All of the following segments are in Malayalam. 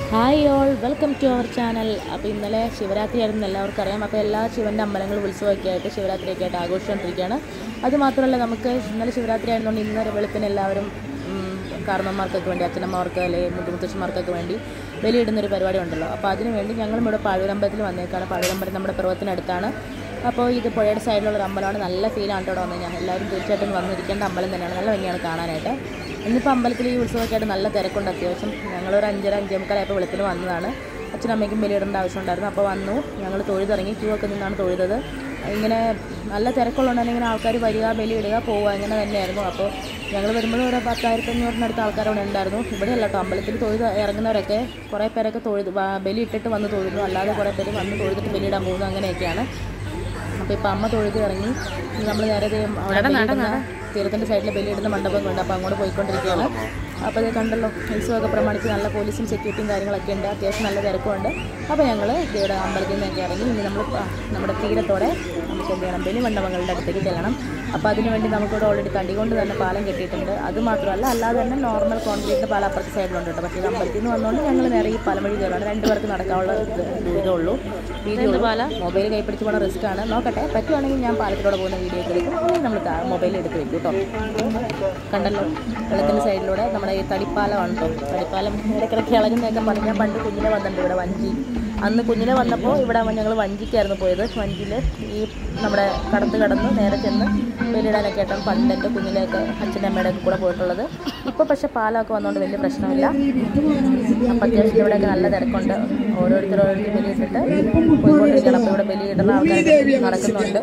Hi all, welcome to our channel. അപ്പോൾ ഇന്നലെ ശിവരാത്രി ആയിരുന്നു എല്ലാവർക്കും അറിയാം. അപ്പോൾ എല്ലാ ശിവൻ്റെ അമ്പലങ്ങളും ഉത്സവമൊക്കെ ആയിട്ട് ശിവരാത്രിയൊക്കെ ആയിട്ട് ആഘോഷിച്ചുകൊണ്ടിരിക്കുകയാണ്. അതുമാത്രമല്ല, നമുക്ക് ഇന്നലെ ശിവരാത്രി ആയതുകൊണ്ട് ഇന്നലെ വെളുപ്പിന് എല്ലാവരും കാരണവന്മാർക്കൊക്കെ വേണ്ടി, അച്ഛനമ്മമാർക്ക് അല്ലെങ്കിൽ മുത്തശ്ശന്മാർക്കൊക്കെ വേണ്ടി ബലിയിടുന്നൊരു പരിപാടി ഉണ്ടല്ലോ. അപ്പോൾ അതിന് വേണ്ടി ഞങ്ങളും ഇവിടെ പാഴൂരമ്പലത്തിൽ വന്നേക്കാണ്. പാഴൂരമ്പലം നമ്മുടെ പർവ്വതത്തിനടുത്താണ്. അപ്പോൾ ഇത് പുഴയുടെ സൈഡിലുള്ള ഒരു അമ്പലമാണ്. നല്ല ഫീലാണ് ഇവിടെ വന്നത്. ഞാൻ എല്ലാവരും തീർച്ചയായിട്ടും വന്നിരിക്കേണ്ട അമ്പലം തന്നെയാണ്. നല്ല ഭംഗിയാണ് കാണാനായിട്ട്. ഇന്നിപ്പോൾ അമ്പലത്തിൽ ഈ ഉത്സവമൊക്കെ ആയിട്ട് നല്ല തിരക്കുണ്ട്. അത്യാവശ്യം ഞങ്ങളൊരു 5:30-5:45 വെളുപ്പിന് വന്നതാണ്. അച്ഛനമ്മയ്ക്കും ബലിയിടേണ്ട ആവശ്യമുണ്ടായിരുന്നു. അപ്പോൾ വന്നു, ഞങ്ങൾ തൊഴുതിറങ്ങി. ക്യൂ ഒക്കെ നിന്നാണ് തൊഴുതത്. ഇങ്ങനെ നല്ല തിരക്കുള്ളതുകൊണ്ട് ഇങ്ങനെ ആൾക്കാർ വരിക, ബലിയിടുക, പോവുക, ഇങ്ങനെ തന്നെയായിരുന്നു. അപ്പോൾ ഞങ്ങൾ വരുമ്പോഴും ഒരു 10,500 ആൾക്കാരവിടെ ഉണ്ടായിരുന്നു. ഇവിടെയല്ല കേട്ടോ, അമ്പലത്തിൽ തൊഴുത് ഇറങ്ങുന്നവരൊക്കെ കുറേ പേരൊക്കെ ബലി ഇട്ടിട്ട് വന്ന് തൊഴുന്നു. അല്ലാതെ കുറേ പേര് വന്ന് തൊഴുതിട്ട് ബലിയിടാൻ പോകുന്നു. അങ്ങനെയൊക്കെയാണ്. അപ്പോൾ ഇപ്പോൾ അമ്മ തൊഴുത് ഇറങ്ങി. നമ്മൾ നേരെ തീരത്തിൻ്റെ സൈഡിൽ ബലിയിടുന്ന മണ്ഡപം ഉണ്ട്. അപ്പോൾ അങ്ങോട്ട് പോയിക്കൊണ്ടിരിക്കുകയാണ്. അപ്പോൾ ഇത് കണ്ടല്ലോ, ഉത്സവമൊക്കെ പ്രമാണിച്ച് നല്ല പോലീസും സെക്യൂരിറ്റിയും കാര്യങ്ങളൊക്കെ ഉണ്ട്. അത്യാവശ്യം നല്ല തിരക്കുണ്ട്. അപ്പോൾ ഞങ്ങൾ ഇവിടെ അമ്പലത്തിൽ നിന്നൊക്കെ ഇറങ്ങി ഇനി നമ്മൾ നമ്മുടെ തീരത്തോടെ നമുക്ക് എന്ത് ചെയ്യണം, ബലി മണ്ഡപങ്ങളുടെ അടുത്തേക്ക് ചെല്ലണം. അപ്പോൾ അതിനുവേണ്ടി നമുക്കിവിടെ ഓൾറെഡി തടി കൊണ്ട് തന്നെ പാലം കെട്ടിയിട്ടുണ്ട്. അതുമാത്രമല്ല, അല്ലാതെ തന്നെ നോർമൽ കോൺക്രീറ്റിൻ്റെ പാലം അപ്പുറത്തെ സൈഡിലുണ്ട് കേട്ടോ. പക്ഷേ ഇത് അമ്പലത്തിൽ നിന്ന് വന്നുകൊണ്ട് ഞങ്ങൾ നേരെ ഈ പാലം വഴി കയറുകയാണ്. 2 പേർക്ക് നടക്കാനുള്ള ദൂരമുള്ളൂ. വീഡിയോ പാലം മൊബൈൽ കൈപ്പിടിച്ച് പോകണ റിസ്ക്കാണ്. നോക്കട്ടെ, പറ്റുവാണെങ്കിൽ ഞാൻ പാലത്തിലൂടെ പോകുന്ന വീഡിയോ ഒക്കെ എടുക്കും. അല്ലെങ്കിൽ നമ്മൾ മൊബൈൽ എടുത്ത് വെക്കും കേട്ടോ. കണ്ടല്ലോ, വെള്ളത്തിൻ്റെ സൈഡിലൂടെ നമ്മുടെ ഈ തടിപ്പാലമാണ് കേട്ടോ. തടിപ്പാലം ഇടയ്ക്കിടയ്ക്ക് ഇളകുന്നതൊക്കെ പറഞ്ഞ് ഞാൻ പണ്ട് കുഞ്ഞിനെ വന്നിട്ടുണ്ട് ഇവിടെ വഞ്ചി. അന്ന് കുഞ്ഞിനെ വന്നപ്പോൾ ഇവിടെ ഞങ്ങൾ വഞ്ചിക്കായിരുന്നു പോയത്. വഞ്ചിയിൽ ഈ നമ്മുടെ കടന്ന് നേരെ ചെന്ന് ബലിയിടാനൊക്കെ ആയിട്ടാണ് പണ്ട് എൻ്റെ കുഞ്ഞിലേക്ക് അച്ഛൻ്റെ അമ്മയുടെ ഒക്കെ കൂടെ പോയിട്ടുള്ളത്. ഇപ്പോൾ പക്ഷേ പാലമൊക്കെ വന്നുകൊണ്ട് വലിയ പ്രശ്നമില്ല. അപ്പം അത്യാവശ്യം ഇവിടെയൊക്കെ നല്ല തിരക്കുണ്ട്. ഓരോരുത്തർ ബലിയിട്ടിട്ട് പോയിക്കൊണ്ടിരിക്കണം. അപ്പോൾ ഇവിടെ ബലിയിടുന്ന ആൾക്കാരൊക്കെ നടക്കുന്നുണ്ട്.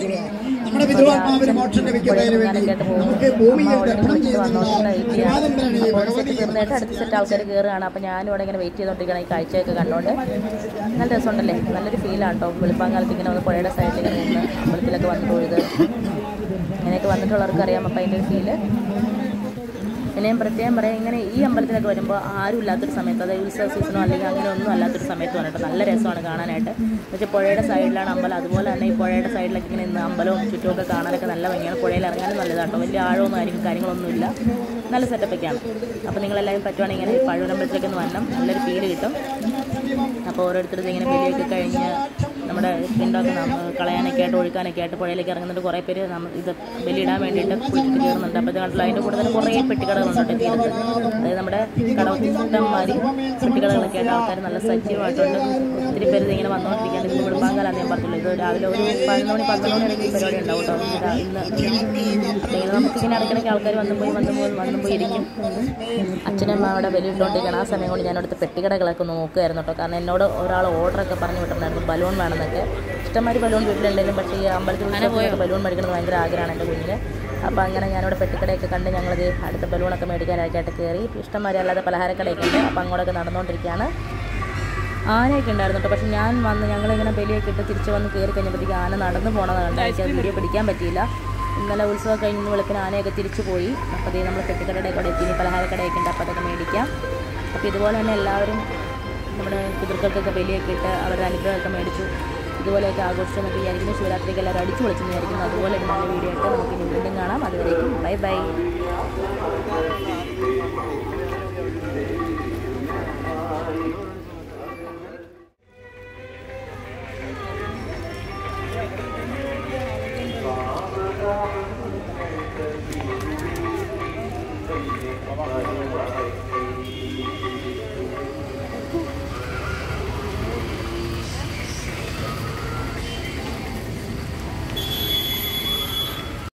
തീർന്നതായിട്ട് അടുത്ത സെറ്റ് ആൾക്കാർ കയറുകയാണ്. അപ്പോൾ ഞാനും ഇവിടെ ഇങ്ങനെ വെയിറ്റ് ചെയ്തുകൊണ്ടിരിക്കണം ഈ കാഴ്ചയൊക്കെ കണ്ടുകൊണ്ട്. നല്ല രസമുണ്ടല്ലേ, നല്ലൊരു ഫീലാണ് കേട്ടോ. വെളുപ്പാങ്കാലത്ത് ഇങ്ങനെ വന്ന് പുഴയുടെ സൈഡിൽ ഇങ്ങനെ നിന്ന് അമ്പലത്തിലൊക്കെ വന്നു തൊഴുത് ഇങ്ങനെയൊക്കെ വന്നിട്ടുള്ളവർക്ക് അറിയാം. അപ്പോൾ അതിൻ്റെ ഒരു ഫീല് പിന്നെ ഞാൻ പ്രത്യേകം പറയാം, ഇങ്ങനെ ഈ അമ്പലത്തിലൊക്കെ വരുമ്പോൾ ആരും ഇല്ലാത്തൊരു സമയത്ത്, അതായത് ഉത്സവ സീസണോ അല്ലെങ്കിൽ അങ്ങനെ ഒന്നും അല്ലാത്തൊരു സമയത്ത് വന്നിട്ട് നല്ല രസമാണ് കാണാനായിട്ട്. പക്ഷേ പുഴയുടെ സൈഡിലാണ് അമ്പലം. അതുപോലെ തന്നെ ഈ പുഴയുടെ സൈഡിലൊക്കെ ഇങ്ങനെ ഇന്ന് അമ്പലവും ചുറ്റുമൊക്കെ കാണാനൊക്കെ നല്ല ഭംഗിയാണ്. പുഴയിൽ ഇറങ്ങാനും നല്ലതാട്ടോ. വലിയ ആഴമൊന്നും കാര്യങ്ങളൊന്നുമില്ല. നല്ല സെറ്റപ്പൊക്കെയാണ്. അപ്പോൾ നിങ്ങളെല്ലാവരും പറ്റുവാണെങ്കിൽ ഇങ്ങനെ പാഴൂരമ്പലത്തിലേക്ക് ഒന്ന് വരണം. നല്ലൊരു ഫീല് കിട്ടും. അപ്പോൾ ഓരോരുത്തരും ഇങ്ങനെ ബലിയൊക്കെ കഴിഞ്ഞ് നമ്മുടെ പിണ്ടൊക്കെ കളയാനൊക്കെ ആയിട്ട് ഒഴുക്കാനൊക്കെ ആയിട്ട് പുഴയിലേക്ക് ഇറങ്ങുന്നുണ്ട്. കുറേ പേര് ഇത് ബലിയിടാൻ വേണ്ടിയിട്ട് കുളിച്ചിട്ട് കയറുന്നുണ്ട്. അപ്പോൾ ഇത് കണ്ടല്ലോ, അതിൻ്റെ കൂടെ തന്നെ കുറേ പെട്ടിക്കടകളുണ്ട് തീരത്ത്. അതായത് നമ്മുടെ കടവത്തിഷ്ടന്മാരി പെട്ടിക്കടകളൊക്കെ ആയിട്ട് ആൾക്കാർ നല്ല സജീവമായിട്ടുണ്ട്. ഒത്തിരി പേര് ഇങ്ങനെ വന്നുകൊണ്ടിരിക്കുകയാണ്. ഇത് വെളുപ്പാങ്കാലം ഞാൻ പറഞ്ഞില്ല, ഇത് രാവിലെ ഒരു 11 മണി വരെ ഈ പരിപാടി ഉണ്ടാവും കേട്ടോ. ഇന്ന് അപ്പോൾ നമുക്കിങ്ങനെ ഇടയ്ക്കിടയ്ക്ക് ആൾക്കാർ വന്നു പോയി ഇരിക്കും. അച്ഛനമ്മ അവിടെ ബലിയിട്ടുകൊണ്ടിരിക്കുകയാണ്. ആ സമയം കൊണ്ട് ഞാൻ അവിടുത്തെ പെട്ടിക്കടകളൊക്കെ ഒന്ന് നോക്കുമായിരുന്നു കേട്ടോ. കാരണം എന്നോട് ഒരാൾ ഓർഡറൊക്കെ പറഞ്ഞു വിട്ടിട്ടുണ്ടായിരുന്നു, ബലൂൺ വേണമെന്നൊക്കെ. ഇഷ്ടംമാതിരി ബലൂൺ വീട്ടിലുണ്ടെങ്കിലും പക്ഷേ ഈ അമ്പലത്തിൽ ബലൂൺ മേടിക്കുന്നത് ഭയങ്കര ആഗ്രഹമാണ് എൻ്റെ കുഞ്ഞിന്. അപ്പോൾ അങ്ങനെ ഞാനിവിടെ പെട്ടിക്കടയൊക്കെ കണ്ട് ഞങ്ങളത് അടുത്ത ബലൂണൊക്കെ മേടിക്കാനായിട്ട് കയറി. ഇഷ്ടംമാതിരി അല്ലാതെ പലഹാരക്കടയൊക്കെ ഉണ്ട്. അപ്പോൾ അങ്ങോട്ടൊക്കെ നടന്നുകൊണ്ടിരിക്കുകയാണ്. ആനയൊക്കെ ഉണ്ടായിരുന്നു കേട്ടോ. പക്ഷേ ഞാൻ ഞങ്ങളിങ്ങനെ ബലിയൊക്കെ ഇട്ട് തിരിച്ച് വന്ന് കയറി കഴിഞ്ഞപ്പോഴത്തേക്ക് ആന നടന്നു പോകണത് കണ്ട് എനിക്ക് വീഡിയോ പിടിക്കാൻ പറ്റിയില്ല. ഇന്നലെ ഉത്സവം കഴിഞ്ഞ് വെളുപ്പിന് ആനയൊക്കെ തിരിച്ചു പോയി. അപ്പോൾ അതേ നമ്മൾ പെട്ടിക്കടയുടെ കൂടെ എത്തി. പലഹാരക്കടയൊക്കെ ഉണ്ട്, അപ്പോൾ അതൊക്കെ മേടിക്കാം. അപ്പോൾ ഇതുപോലെ തന്നെ എല്ലാവരും നമ്മുടെ പിതൃക്കൾക്കൊക്കെ ബലിയൊക്കെ ഇട്ട് അവരുടെ അനുഗ്രഹമൊക്കെ മേടിച്ചു. ഇതുപോലെയൊക്കെ ആഘോഷിച്ചെന്നൊക്കെ വിചാരിക്കുന്നു. ശിവരാത്രിക്ക് എല്ലാവരും അടിച്ചു പൊളിച്ചെന്ന് വിചാരിക്കുന്നു. അതുപോലെ ഒരു നല്ല വീഡിയോ ആയിട്ട് നമുക്ക് വീണ്ടും കാണാം. അതുവരേക്കും ബൈ ബൈ.